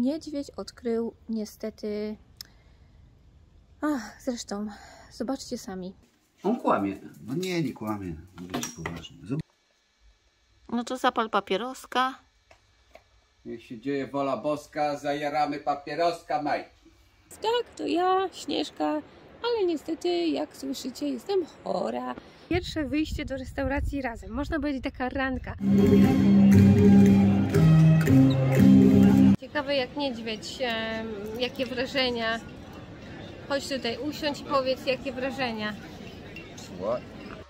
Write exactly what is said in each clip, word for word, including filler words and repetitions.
niedźwiedź odkrył niestety... Ach, zresztą, zobaczcie sami. On kłamie. No nie, nie kłamie. Mówię ci poważnie. Zob No to zapal papieroska. Niech się dzieje wola boska, zajaramy papieroska, maj. Tak, to ja, Śnieżka, ale niestety, jak słyszycie, jestem chora. Pierwsze wyjście do restauracji razem. Można powiedzieć taka ranka. Ciekawe jak niedźwiedź, e, jakie wrażenia. Chodź tutaj, usiądź i powiedz, jakie wrażenia. What?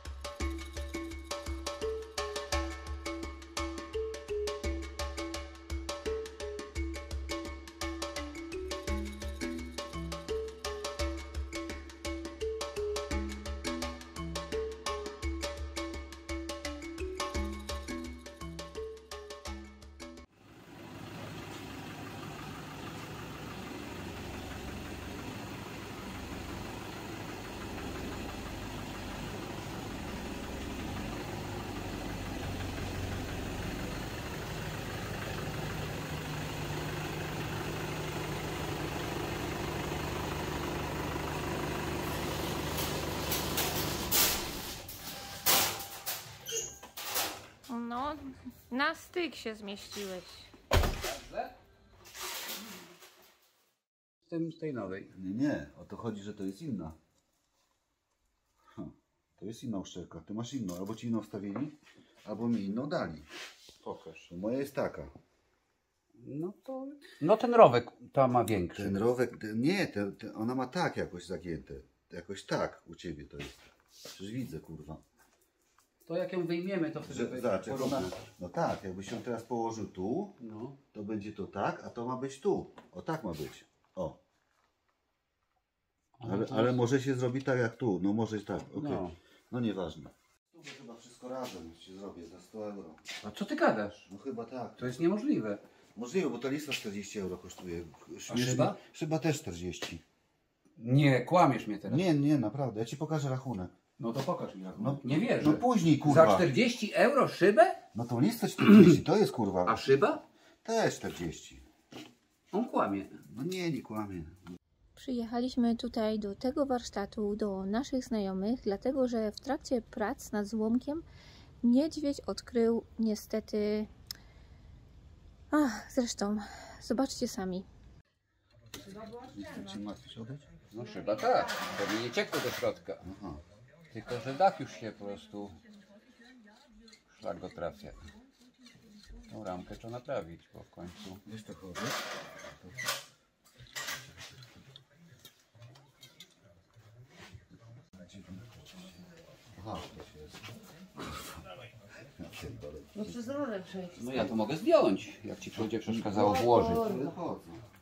No, na styk się zmieściłeś. Z tym, z tej nowej. Nie, nie. O to chodzi, że to jest inna. Hm. To jest inna uszczelka. Ty masz inną. Albo ci inną wstawili, albo mi inną dali. Pokaż. To moja jest taka. No to... No ten rowek ta ma większy. Ten rowek... Ten, nie, ten, ten, ona ma tak jakoś zagięte. Jakoś tak u ciebie to jest. Przecież widzę, kurwa. To jak ją wyjmiemy, to wtedy Że, będzie zobacz, jak porównać. ona- no tak, jakbyś ją teraz położył tu, No. to będzie to tak, a to ma być tu. O, tak ma być. O. Ale Ale, to ale jest- może się zrobi tak jak tu. No może tak, okej. No. No nieważne. Tu chyba wszystko razem się zrobię za sto euro. A co ty gadasz? No chyba tak. To jest niemożliwe. Możliwe, bo ta lista czterdzieści euro kosztuje. A szyba? Szyba też czterdzieści. Nie, kłamiesz mnie teraz. Nie, nie, naprawdę. Ja ci pokażę rachunek. No to pokaż mi rachunek. No, Nie wierzę. No później, kurwa. Za czterdzieści euro szybę? No to lista czterdzieści, to jest kurwa. A szyba? Też czterdzieści. On kłamie. No nie, nie kłamie. Przyjechaliśmy tutaj do tego warsztatu, do naszych znajomych, dlatego że w trakcie prac nad złomkiem niedźwiedź odkrył niestety... Ach, zresztą, zobaczcie sami. Nie chcę cię martwić, odejdź? No szyba tak. Pewnie nie ciekło do środka. Aha. Tylko, że dach już się po prostu... Szlak go trafia. Tą ramkę trzeba naprawić, bo w końcu... Wiesz to chodzi? Aha, to się jest. No przez rurę przejść. No ja to mogę zdjąć, jak ci będzie przeszkadzało włożyć. Wychodzą.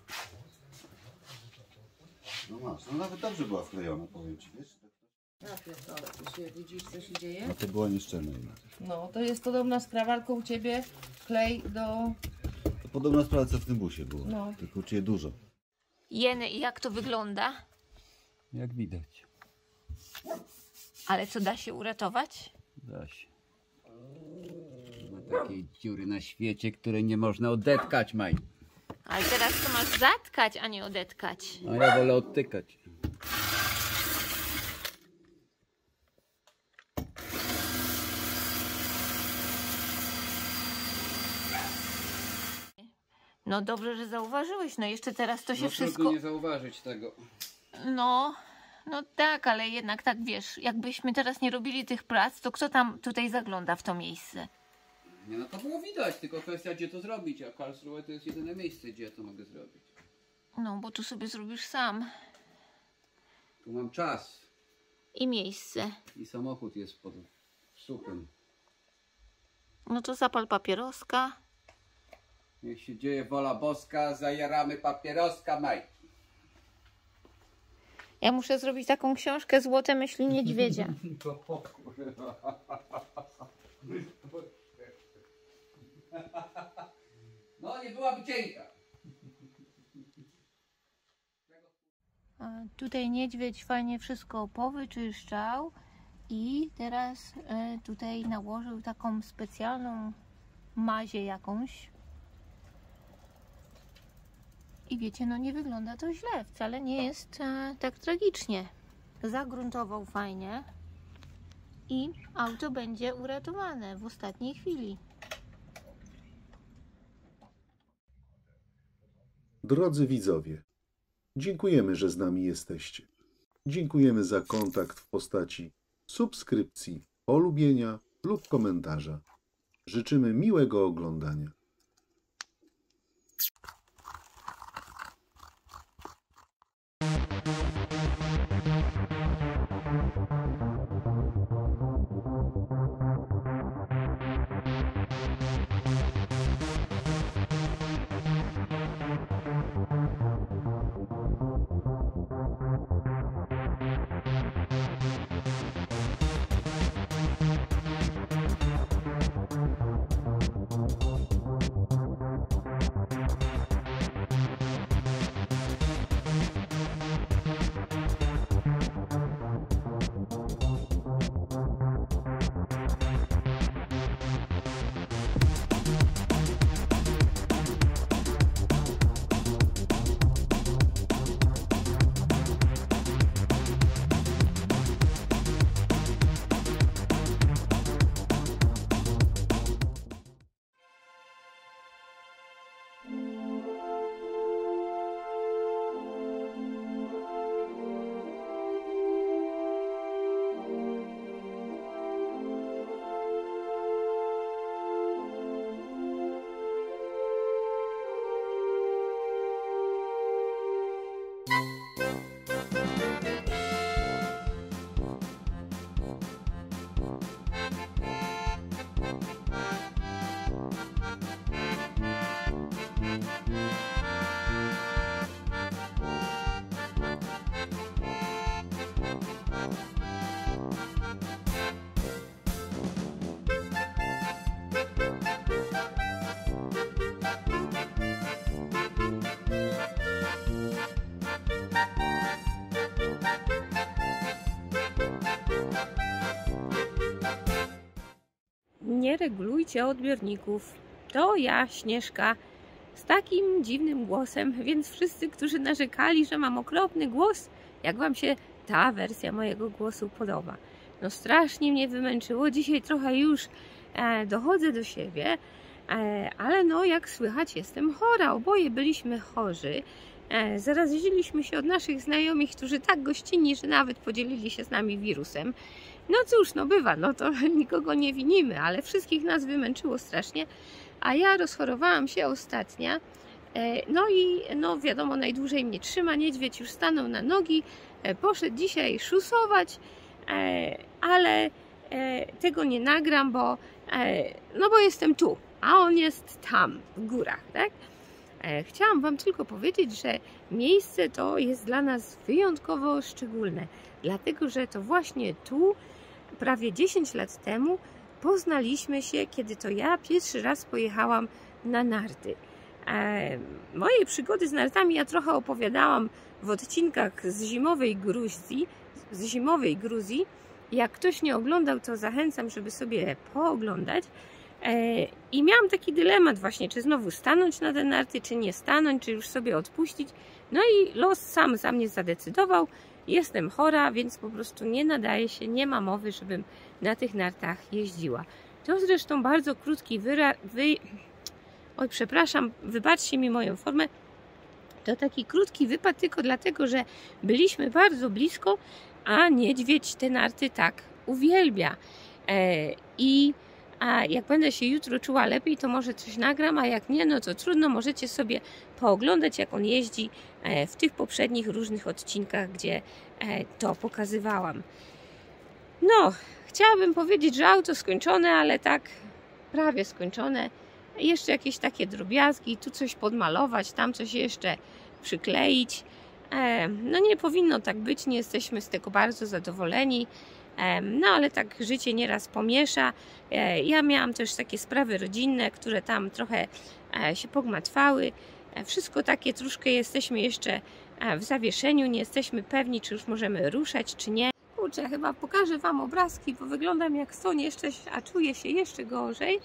No masz, no nawet dobrze była wklejona, powiem ci, wiesz? Ja pierdolę, ty się widzisz, co się dzieje? No to była nieszczelna. No, to jest podobna sprawa, tylko u ciebie klej do... To podobna sprawa co w tym busie było, No. tylko u ciebie dużo. Jeny, i jak to wygląda? Jak widać. Ale co, da się uratować? Da się. Ma takiej dziury na świecie, której nie można odetkać, maj. Ale teraz to masz zatkać, a nie odetkać. A ja wolę odtykać. No dobrze, że zauważyłeś, no jeszcze teraz to się No wszystko... trudno nie zauważyć tego. No, no tak, ale jednak tak wiesz, jakbyśmy teraz nie robili tych prac, to kto tam tutaj zagląda w to miejsce? Nie, no to było widać, tylko kwestia gdzie to zrobić, a Karlsruhe to jest jedyne miejsce, gdzie ja to mogę zrobić. No, bo tu sobie zrobisz sam. Tu mam czas I miejsce. i samochód jest pod suchym. No to zapal papieroska. Niech się dzieje wola boska, zajaramy papieroska, maj. Ja muszę zrobić taką książkę Złote myśli niedźwiedzia. No nie byłaby cienka. A tutaj niedźwiedź fajnie wszystko powyczyszczał i teraz e, tutaj nałożył taką specjalną mazię jakąś. I wiecie, no nie wygląda to źle, wcale nie jest e, tak tragicznie. Zagruntował fajnie i auto będzie uratowane w ostatniej chwili. Drodzy widzowie, dziękujemy, że z nami jesteście. Dziękujemy za kontakt w postaci subskrypcji, polubienia lub komentarza. Życzymy miłego oglądania. Nie regulujcie odbiorników. To ja, Śnieżka, z takim dziwnym głosem, więc wszyscy, którzy narzekali, że mam okropny głos, jak wam się ta wersja mojego głosu podoba? No strasznie mnie wymęczyło, dzisiaj trochę już e, dochodzę do siebie, e, ale no jak słychać jestem chora, oboje byliśmy chorzy. E, zaraziliśmy się od naszych znajomych, którzy tak gościnni, że nawet podzielili się z nami wirusem. No cóż, no bywa, no to nikogo nie winimy, ale wszystkich nas wymęczyło strasznie, a ja rozchorowałam się ostatnia, no i no wiadomo, najdłużej mnie trzyma niedźwiedź, już stanął na nogi, poszedł dzisiaj szusować, ale tego nie nagram, bo, no bo jestem tu, a on jest tam, w górach, tak? Chciałam wam tylko powiedzieć, że miejsce to jest dla nas wyjątkowo szczególne, dlatego że to właśnie tu prawie dziesięć lat temu poznaliśmy się, kiedy to ja pierwszy raz pojechałam na narty. E, moje przygody z nartami ja trochę opowiadałam w odcinkach z zimowej Gruzji, z zimowej Gruzji. Jak ktoś nie oglądał, to zachęcam, żeby sobie pooglądać. E, I miałam taki dylemat właśnie, czy znowu stanąć na te narty, czy nie stanąć, czy już sobie odpuścić. No i los sam za mnie zadecydował. Jestem chora, więc po prostu nie nadaje się, nie ma mowy, żebym na tych nartach jeździła. To zresztą bardzo krótki wyra... wy... Oj, przepraszam, wybaczcie mi moją formę. To taki krótki wypad tylko dlatego, że byliśmy bardzo blisko, a niedźwiedź te narty tak uwielbia. E, I a jak będę się jutro czuła lepiej, to może coś nagram, a jak nie, no to trudno, możecie sobie pooglądać, jak on jeździ w tych poprzednich różnych odcinkach, gdzie to pokazywałam. No, chciałabym powiedzieć, że auto skończone, ale tak prawie skończone. Jeszcze jakieś takie drobiazgi, tu coś podmalować, tam coś jeszcze przykleić. No nie powinno tak być, nie jesteśmy z tego bardzo zadowoleni. No ale tak życie nieraz pomiesza. Ja miałam też takie sprawy rodzinne, które tam trochę się pogmatwały. Wszystko takie troszkę jesteśmy jeszcze w zawieszeniu, nie jesteśmy pewni, czy już możemy ruszać, czy nie. Kurczę, chyba pokażę wam obrazki, bo wyglądam jak stoń jeszcze, a czuję się jeszcze gorzej.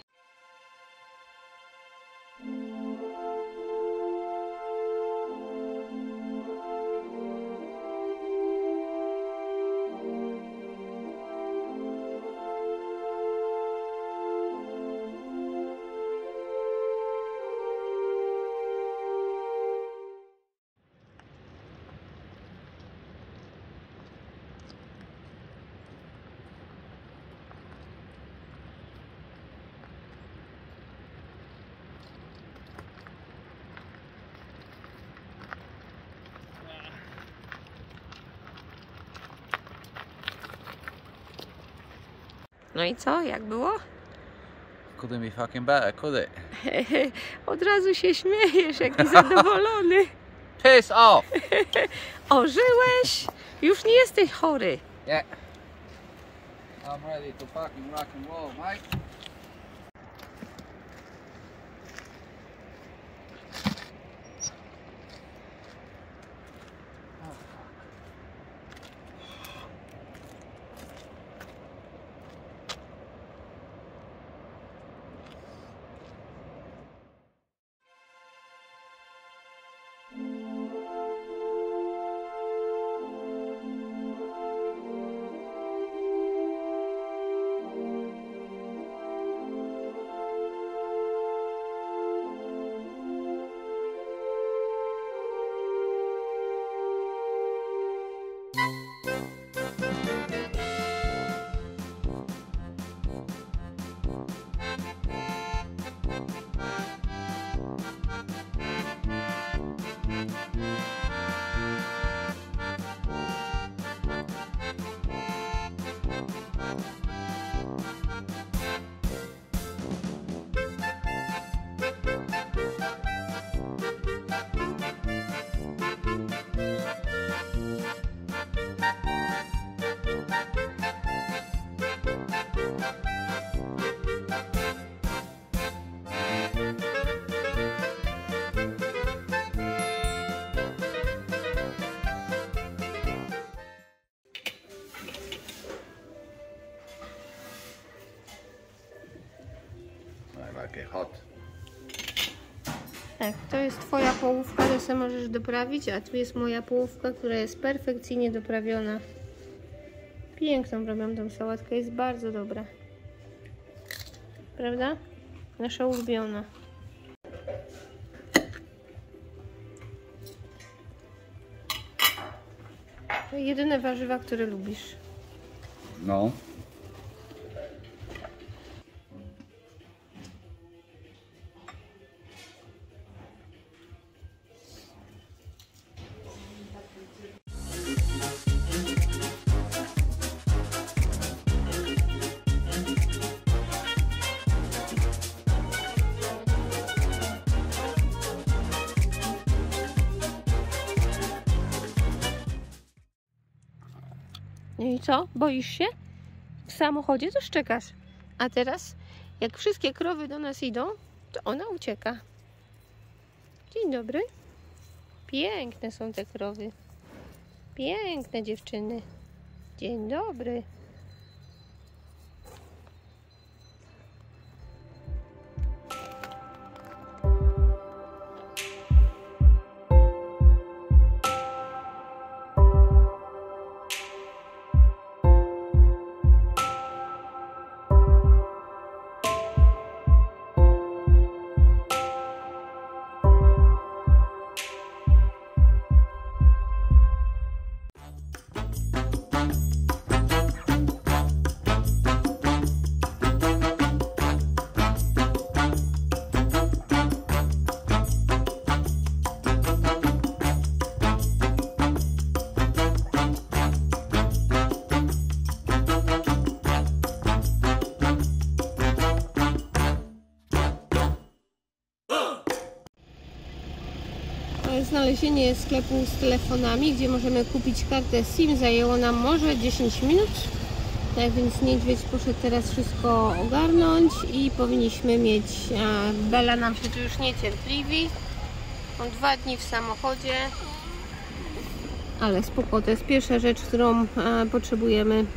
No i co? Jak było? Couldn't be fucking better, could it? Od razu się śmiejesz, jaki zadowolony. Piss off! Ożyłeś? Już nie jesteś chory. Yeah. I'm ready to fucking rock and roll, mate. Hot. Tak, to jest twoja połówka, to sobie możesz doprawić, a tu jest moja połówka, która jest perfekcyjnie doprawiona. Piękną robią tą sałatkę, jest bardzo dobra. Prawda? Nasza ulubiona. To jedyne warzywa, które lubisz. No. No i co? Boisz się? W samochodzie to szczekasz. A teraz, jak wszystkie krowy do nas idą, to ona ucieka. Dzień dobry. Piękne są te krowy. Piękne dziewczyny. Dzień dobry. Znalezienie sklepu z telefonami, gdzie możemy kupić kartę SIM, zajęło nam może dziesięć minut. Tak więc niedźwiedź poszedł teraz wszystko ogarnąć i powinniśmy mieć... A Bela nam się tu już niecierpliwi. Mam dwa dni w samochodzie. Ale spoko, to jest pierwsza rzecz, którą a, potrzebujemy.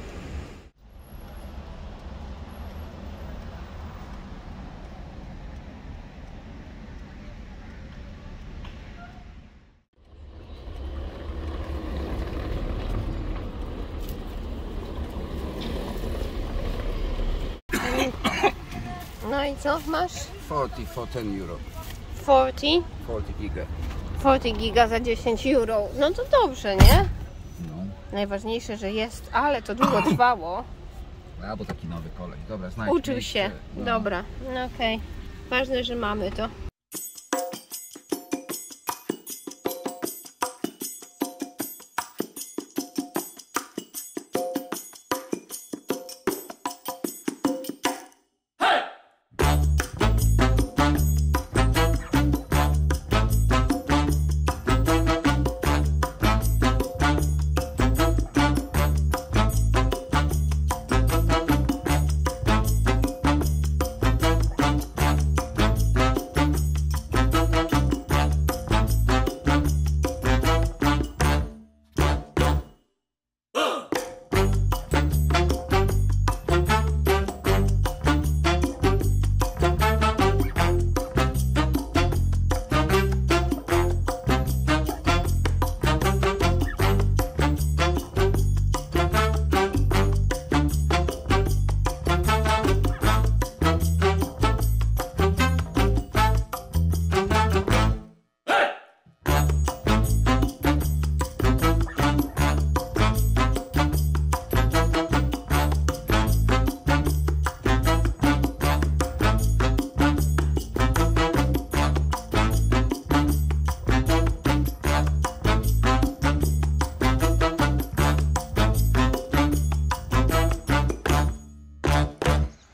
No i co masz? forty for ten euro. czterdzieści? forty giga. czterdzieści giga za dziesięć euro. No to dobrze, nie? No. Najważniejsze, że jest, ale to długo trwało. Albo taki nowy kolej. Dobra, znajdź Uczył miejsce. się. No. Dobra, no okej. Okay. Ważne, że mamy to.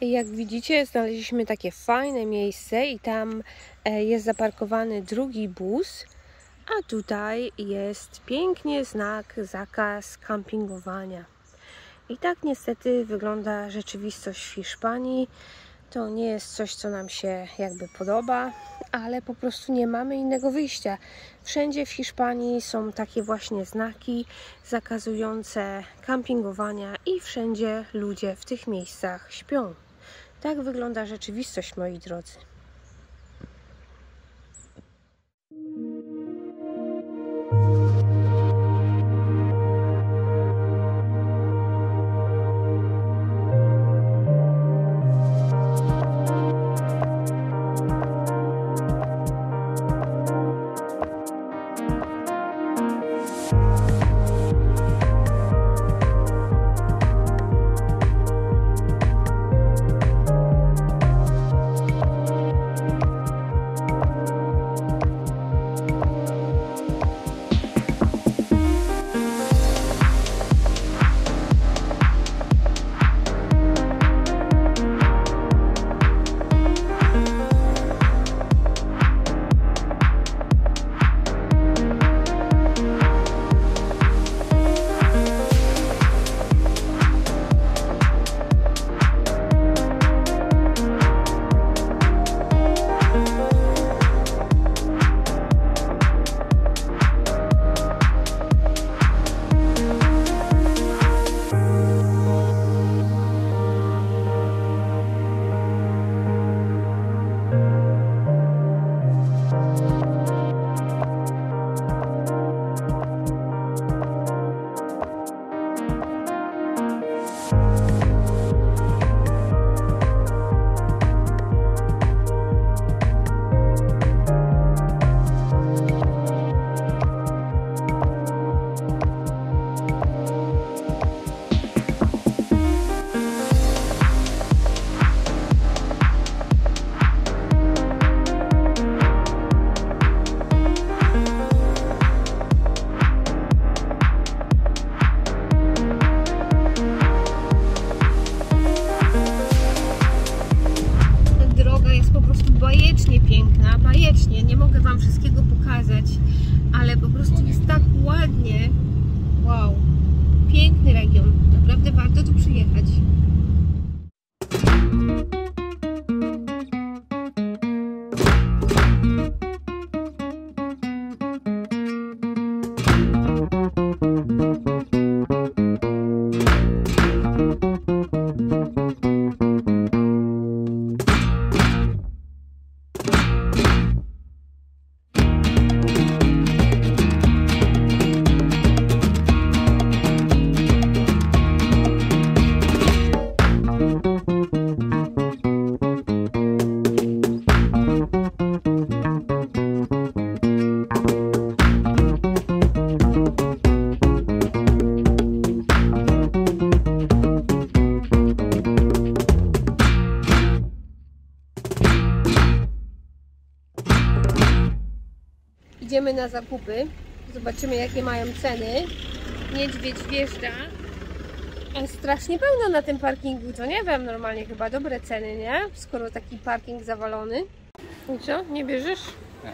Jak widzicie, znaleźliśmy takie fajne miejsce i tam jest zaparkowany drugi bus, a tutaj jest pięknie znak zakaz kampingowania. I tak niestety wygląda rzeczywistość w Hiszpanii. To nie jest coś, co nam się jakby podoba, ale po prostu nie mamy innego wyjścia. Wszędzie w Hiszpanii są takie właśnie znaki zakazujące kampingowania i wszędzie ludzie w tych miejscach śpią. Tak wygląda rzeczywistość, moi drodzy. Piękna, bajecznie, nie mogę wam wszystkiego pokazać, ale po prostu jest tak ładnie. Wow, piękny region, naprawdę warto tu przyjechać. Idziemy na zakupy, zobaczymy jakie mają ceny. Niedźwiedź wjeżdża, a strasznie pełno na tym parkingu, to nie wiem, normalnie chyba dobre ceny, nie? Skoro taki parking zawalony. I co, nie bierzesz? Nie.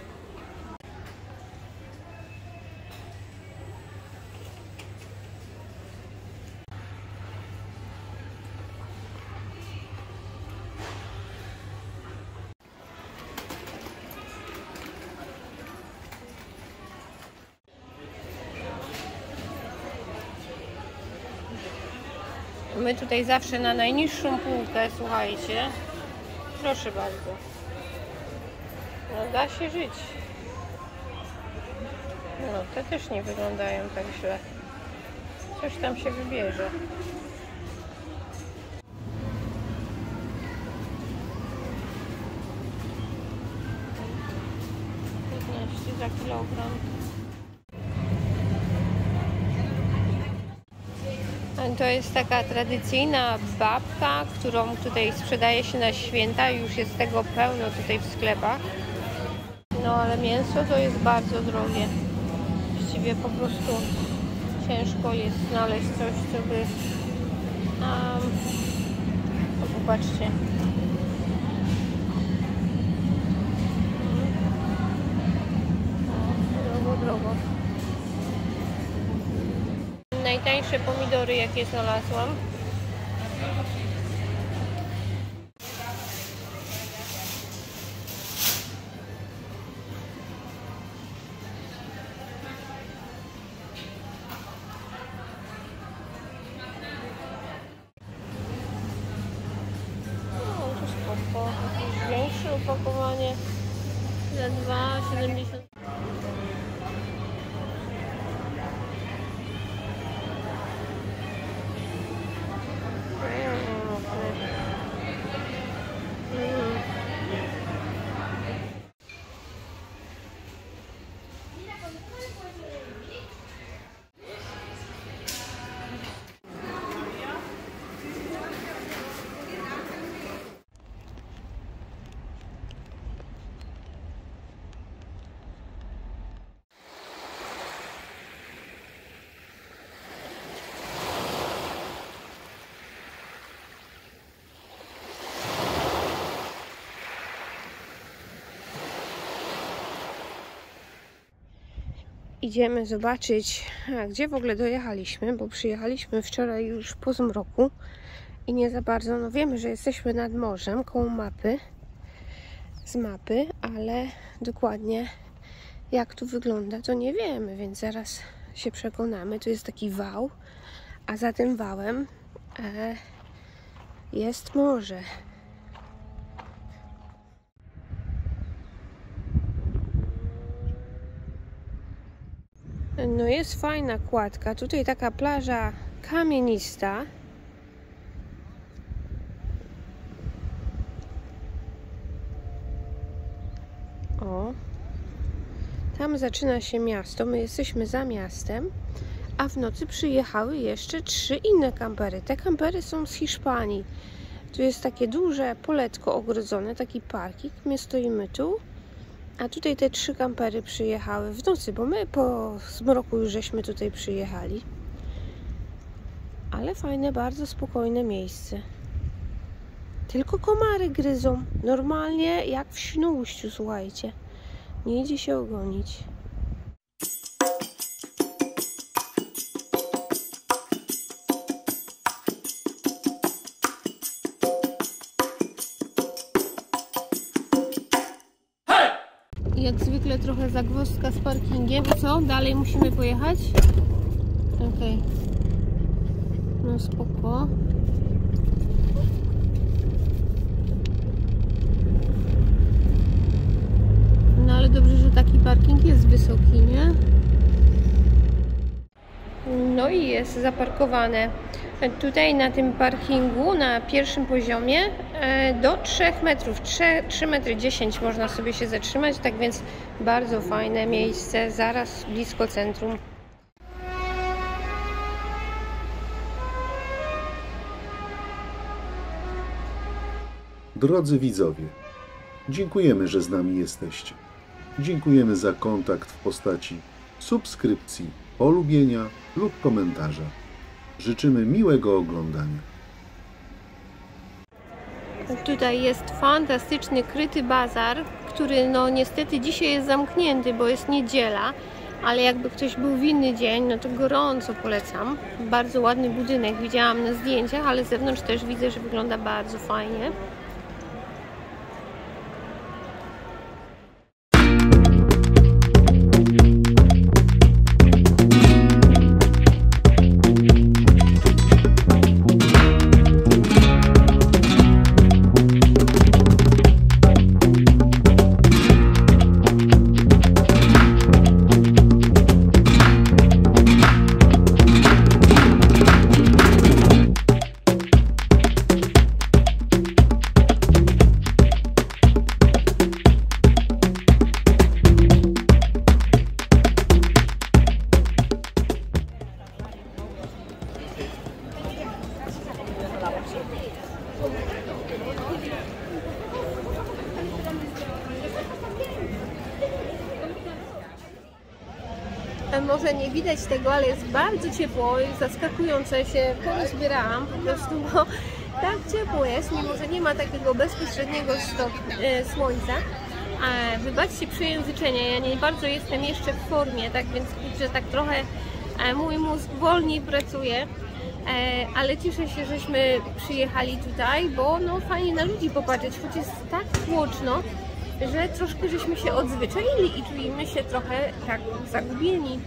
My tutaj zawsze na najniższą półkę, słuchajcie. Proszę bardzo. No da się żyć. No te też nie wyglądają tak źle. Coś tam się wybierze. piętnaście za kilogram. To jest taka tradycyjna babka, którą tutaj sprzedaje się na święta. Już jest tego pełno tutaj w sklepach. No ale mięso to jest bardzo drogie. Właściwie po prostu ciężko jest znaleźć coś, co by um, Popatrzcie. Drogo, drogo. Najtańsze pomidory, jakie znalazłam. Jakieś większe opakowanie za dwa siedemdziesiąt. Idziemy zobaczyć, a gdzie w ogóle dojechaliśmy, bo przyjechaliśmy wczoraj już po zmroku i nie za bardzo, no wiemy, że jesteśmy nad morzem, koło mapy, z mapy, ale dokładnie jak tu wygląda, to nie wiemy, więc zaraz się przekonamy. Tu jest taki wał, a za tym wałem e, jest morze. No jest fajna kładka, tutaj taka plaża kamienista. O, tam zaczyna się miasto, my jesteśmy za miastem, a w nocy przyjechały jeszcze trzy inne kampery. Te kampery są z Hiszpanii. Tu jest takie duże poletko ogrodzone, taki parking, my stoimy tu. A tutaj te trzy kampery przyjechały w nocy, bo my po zmroku już żeśmy tutaj przyjechali. Ale fajne, bardzo spokojne miejsce. Tylko komary gryzą. Normalnie jak w Świnoujściu, słuchajcie. Nie idzie się ogonić. Jak zwykle trochę zagwozdka z parkingiem. Co? Dalej musimy pojechać? Okej. Okay. No spoko. No ale dobrze, że taki parking jest wysoki, nie? No i jest zaparkowane. Tutaj na tym parkingu, na pierwszym poziomie do trzech metrów, trzy metry dziesięć można sobie się zatrzymać, tak więc bardzo fajne miejsce, zaraz blisko centrum. Drodzy widzowie, dziękujemy, że z nami jesteście. Dziękujemy za kontakt w postaci subskrypcji, polubienia lub komentarza. Życzymy miłego oglądania. Tutaj jest fantastyczny kryty bazar, który no niestety dzisiaj jest zamknięty, bo jest niedziela, ale jakby ktoś był w inny dzień, no to gorąco polecam. Bardzo ładny budynek, widziałam na zdjęciach, ale z zewnątrz też widzę, że wygląda bardzo fajnie. może nie widać tego, ale jest bardzo ciepło, jest zaskakujące, się porozbierałam po prostu, bo tak ciepło jest, mimo że nie ma takiego bezpośredniego stok, e, słońca. E, wybaczcie przejęzyczenie, ja nie bardzo jestem jeszcze w formie, tak więc że tak trochę e, mój mózg wolniej pracuje, e, ale cieszę się, żeśmy przyjechali tutaj, bo no fajnie na ludzi popatrzeć, choć jest tak tłoczno, że troszkę żeśmy się odzwyczaili i czujemy się trochę tak zagubieni.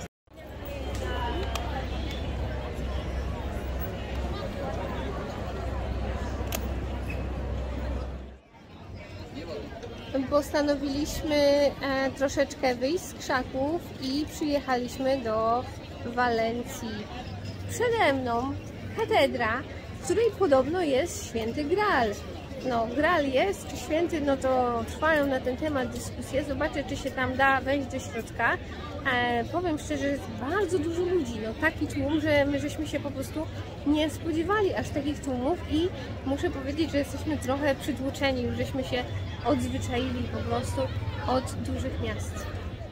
Postanowiliśmy e, troszeczkę wyjść z krzaków i przyjechaliśmy do Walencji. Przede mną katedra, w której podobno jest święty Graal. No, Graal jest, czy święty, no to trwają na ten temat dyskusje. Zobaczę, czy się tam da wejść do środka. E, powiem szczerze, jest bardzo dużo ludzi. No, taki tłum, że my żeśmy się po prostu nie spodziewali aż takich tłumów i muszę powiedzieć, że jesteśmy trochę przytłoczeni, już żeśmy się odzwyczaili po prostu od dużych miast.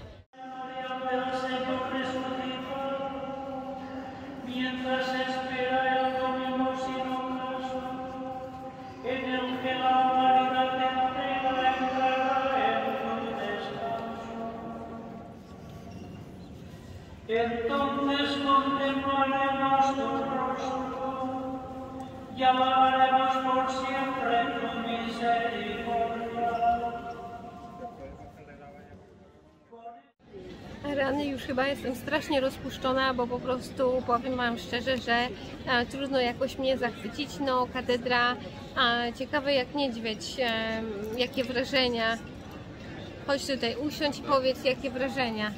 Entonces contemplaremos tu rostro y alabaremos por siempre tu misericordia. Rany, już chyba jestem strasznie rozpuszczona, bo po prostu powiem wam szczerze, że e, trudno jakoś mnie zachwycić. No, katedra, e, ciekawe jak niedźwiedź, e, jakie wrażenia. Chodź tutaj, usiądź i powiedz, jakie wrażenia.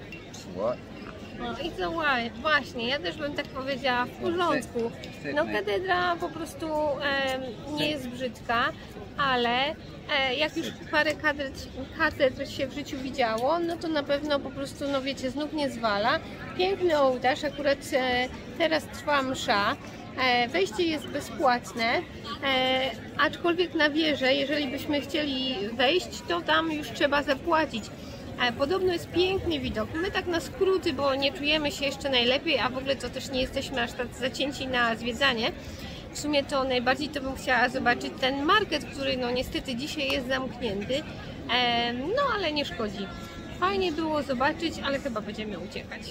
No i co, właśnie, ja też bym tak powiedziała, w porządku. No, katedra po prostu e, nie jest brzydka, ale e, jak już parę katedr, katedr się w życiu widziało, no to na pewno po prostu, no wiecie, znów nie zwala. Piękny ołtarz, akurat e, teraz trwa msza. E, wejście jest bezpłatne, e, aczkolwiek na wieżę, jeżeli byśmy chcieli wejść, to tam już trzeba zapłacić. Podobno jest piękny widok. My tak na skróty, bo nie czujemy się jeszcze najlepiej, a w ogóle to też nie jesteśmy aż tak zacięci na zwiedzanie. W sumie to najbardziej to bym chciała zobaczyć ten market, który no niestety dzisiaj jest zamknięty. No ale nie szkodzi. Fajnie było zobaczyć, ale chyba będziemy uciekać.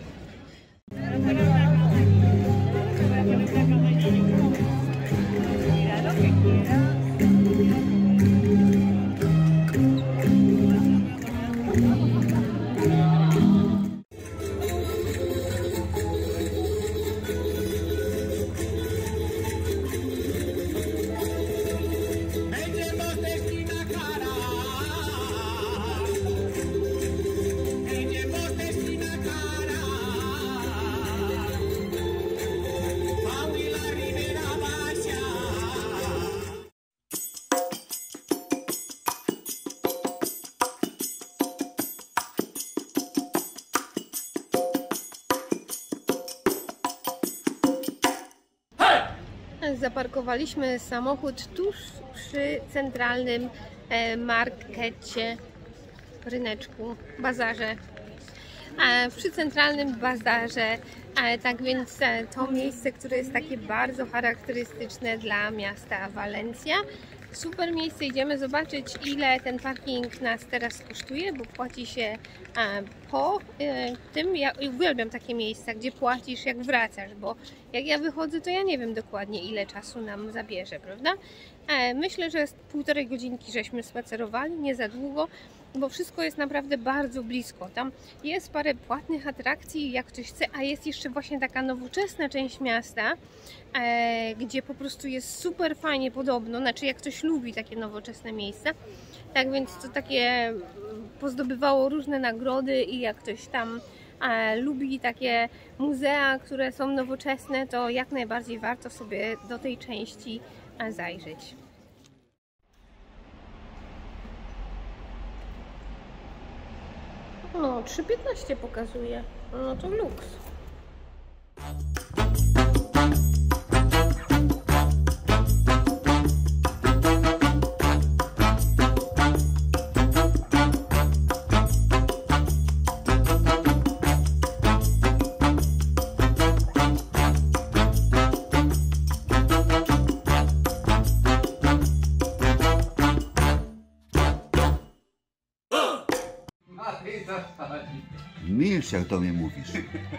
Zaparkowaliśmy samochód tuż przy centralnym markecie, ryneczku, bazarze. Przy centralnym bazarze, tak więc to miejsce, które jest takie bardzo charakterystyczne dla miasta Walencja. Super miejsce, idziemy zobaczyć, ile ten parking nas teraz kosztuje, bo płaci się po tym. Ja uwielbiam takie miejsca, gdzie płacisz jak wracasz, bo jak ja wychodzę, to ja nie wiem dokładnie, ile czasu nam zabierze, prawda? Myślę, że półtorej godzinki żeśmy spacerowali, nie za długo, bo wszystko jest naprawdę bardzo blisko. Tam jest parę płatnych atrakcji, jak ktoś chce, a jest jeszcze właśnie taka nowoczesna część miasta, e, gdzie po prostu jest super fajnie podobno, znaczy jak ktoś lubi takie nowoczesne miejsca. Tak więc to takie pozdobywało różne nagrody i jak ktoś tam e, lubi takie muzea, które są nowoczesne, to jak najbardziej warto sobie do tej części e, zajrzeć. No, trzy piętnaście pokazuje. No to luks. Milcz, jak do mnie mówisz.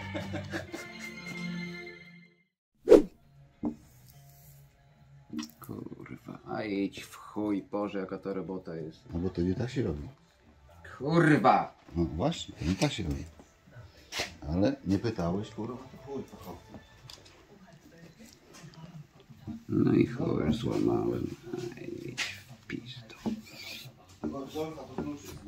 Kurwa, a idź w chuj, Boże, jaka to robota jest. No bo to nie tak się robi. Kurwa! No właśnie, to nie tak się robi. Ale nie pytałeś, kurwa, to chuj, to chuj. No i chuj, złamałem. A idź w pizdu. Zorka, to kluczyk.